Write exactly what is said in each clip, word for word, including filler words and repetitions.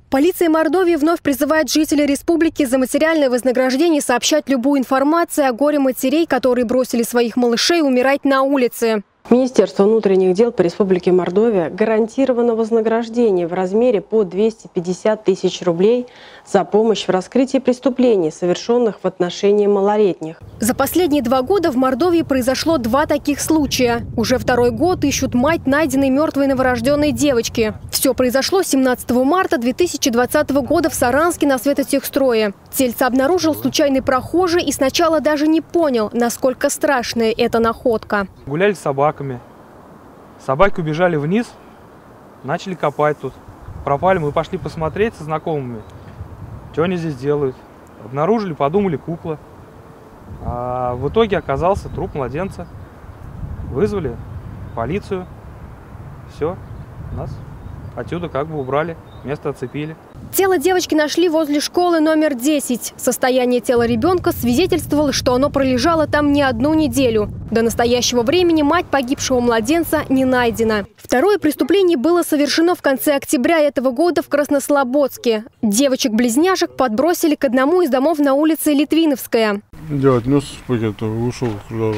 Полиция Мордовии вновь призывает жителей республики за материальное вознаграждение сообщать любую информацию о горе матерей, которые бросили своих малышей умирать на улице. Министерство внутренних дел по Республике Мордовия гарантировано вознаграждение в размере по двести пятьдесят тысяч рублей за помощь в раскрытии преступлений, совершенных в отношении малолетних. За последние два года в Мордовии произошло два таких случая. Уже второй год ищут мать найденной мертвой новорожденной девочки. Все произошло семнадцатого марта две тысячи двадцатого года в Саранске на Светотехстрое. Тельце обнаружил случайный прохожий и сначала даже не понял, насколько страшная эта находка. Гуляли с собаками. Собаки убежали вниз, начали копать тут. Пропали, мы пошли посмотреть со знакомыми, что они здесь делают. Обнаружили, подумали, кукла. А в итоге оказался труп младенца. Вызвали полицию. Все, нас отсюда как бы убрали, место оцепили. Тело девочки нашли возле школы номер десять. Состояние тела ребенка свидетельствовало, что оно пролежало там не одну неделю. До настоящего времени мать погибшего младенца не найдена. Второе преступление было совершено в конце октября этого года в Краснослободске. Девочек-близняшек подбросили к одному из домов на улице Литвиновская. Я отнес пакет, ушел,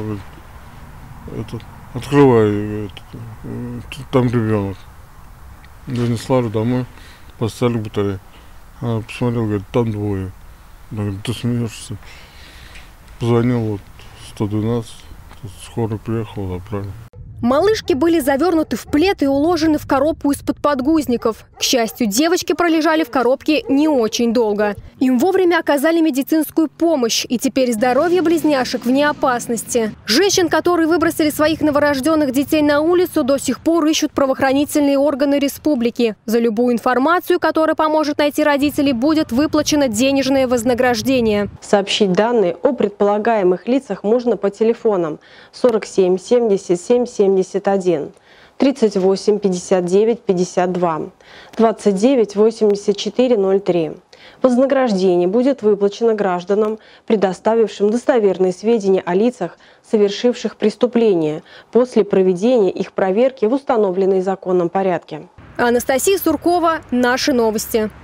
это, открывай, это, там ребенок. Донесла домой. Поставили батарею. Она посмотрела, говорит, там двое. Она говорит, ты смеешься. Позвонил вот сто двенадцать, скоро приехал, забрали. Малышки были завернуты в плед и уложены в коробку из-под подгузников. К счастью, девочки пролежали в коробке не очень долго. Им вовремя оказали медицинскую помощь, и теперь здоровье близняшек вне опасности. Женщин, которые выбросили своих новорожденных детей на улицу, до сих пор ищут правоохранительные органы республики. За любую информацию, которая поможет найти родителей, будет выплачено денежное вознаграждение. Сообщить данные о предполагаемых лицах можно по телефонам сорок семь семьдесят семь семьдесят один, тридцать восемь пятьдесят девять пятьдесят два, двадцать девять восемьдесят четыре ноль три. Вознаграждение будет выплачено гражданам, предоставившим достоверные сведения о лицах, совершивших преступления, после проведения их проверки в установленной законом порядке. Анастасия Суркова, «Наши новости».